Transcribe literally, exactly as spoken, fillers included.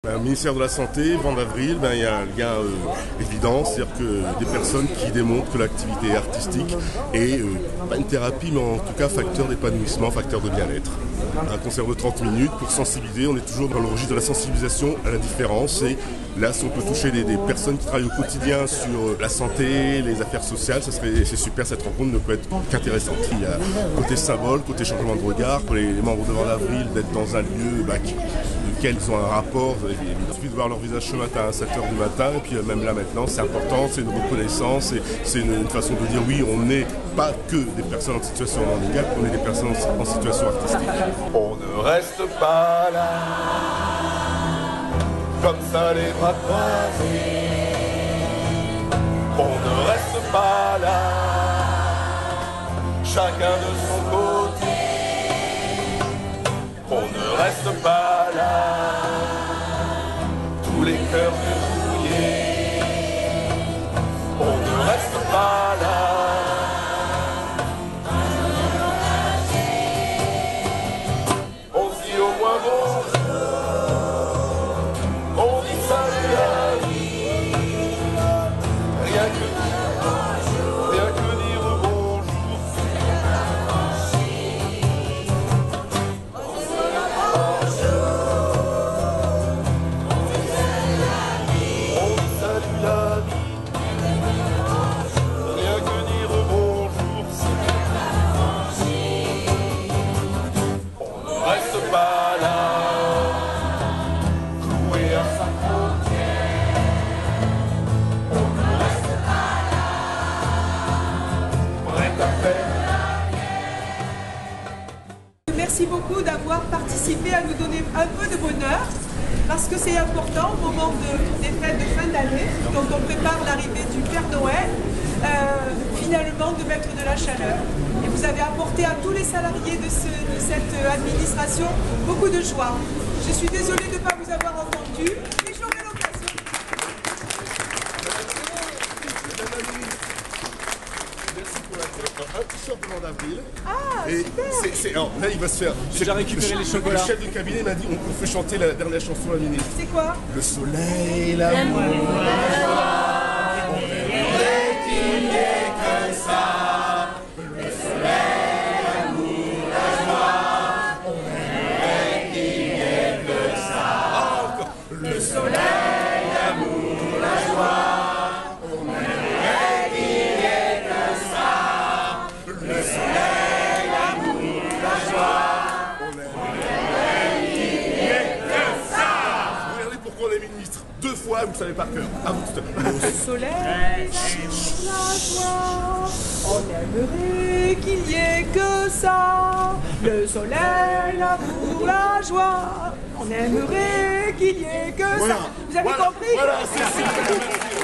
Le ministère de la Santé, vingt avril, ben, il y a un lien euh, évident, c'est-à-dire que des personnes qui démontrent que l'activité artistique est, euh, pas une thérapie, mais en tout cas facteur d'épanouissement, facteur de bien-être. Un concert de trente minutes pour sensibiliser, on est toujours dans le registre de la sensibilisation à la différence. Et là, si on peut toucher des, des personnes qui travaillent au quotidien sur la santé, les affaires sociales, ça serait, c'est super, cette rencontre ne peut être qu'intéressante. Il y a côté symbole, côté changement de regard, pour les, les membres de vingt avril, d'être dans un lieu bah, qui, duquel ils ont un rapport. Il suffit de voir leur visage ce matin à sept heures du matin, et puis même là maintenant, c'est important, c'est une reconnaissance, et c'est une, une façon de dire oui, on n'est pas que des personnes en situation de handicap, on est des personnes en, en situation artistique. On ne reste pas là, comme ça les bras croisés. On ne reste pas là, chacun de son côté. On ne reste pas là, tous les cœurs verrouillés. On ne reste pas là. On dit au moins bonjour, on dit salut à la vie. Rien que dire bonjour, rien que dire bonjour. Merci beaucoup d'avoir participé à nous donner un peu de bonheur, parce que c'est important au moment de, des fêtes de fin d'année, quand on prépare l'arrivée du Père Noël, euh, finalement de mettre de la chaleur. Et vous avez apporté à tous les salariés de, ce, de cette administration beaucoup de joie. Je suis désolée de ne pas vous avoir entendu, mais j'aurai l'occasion. Un t-shirt de vingt avril. Ah, et super. c'est, c'est, alors, là, il va se faire. J'ai déjà récupéré le, les chocolats. Le chef de cabinet m'a dit on, on fait chanter la dernière chanson à la ministre. C'est quoi? Le soleil, l'amour, la joie. On aimerait qu'il n'y ait que ça. Le soleil, l'amour, la joie. On aimerait qu'il n'y ait que ça. Ah, encore. Le soleil, l'amour, la joie. Le soleil, l'amour, la joie. On aimerait qu'il n'y ait que ça. Regardez pourquoi on a mis le ministre deux fois, vous ne savez par cœur. À vous tout à l'heure. Le soleil, l'amour, la joie. On aimerait qu'il n'y ait que ça. Le soleil, l'amour, la joie. On aimerait qu'il n'y ait que Voilà. ça. Vous avez Voilà. compris? Voilà, c'est ça.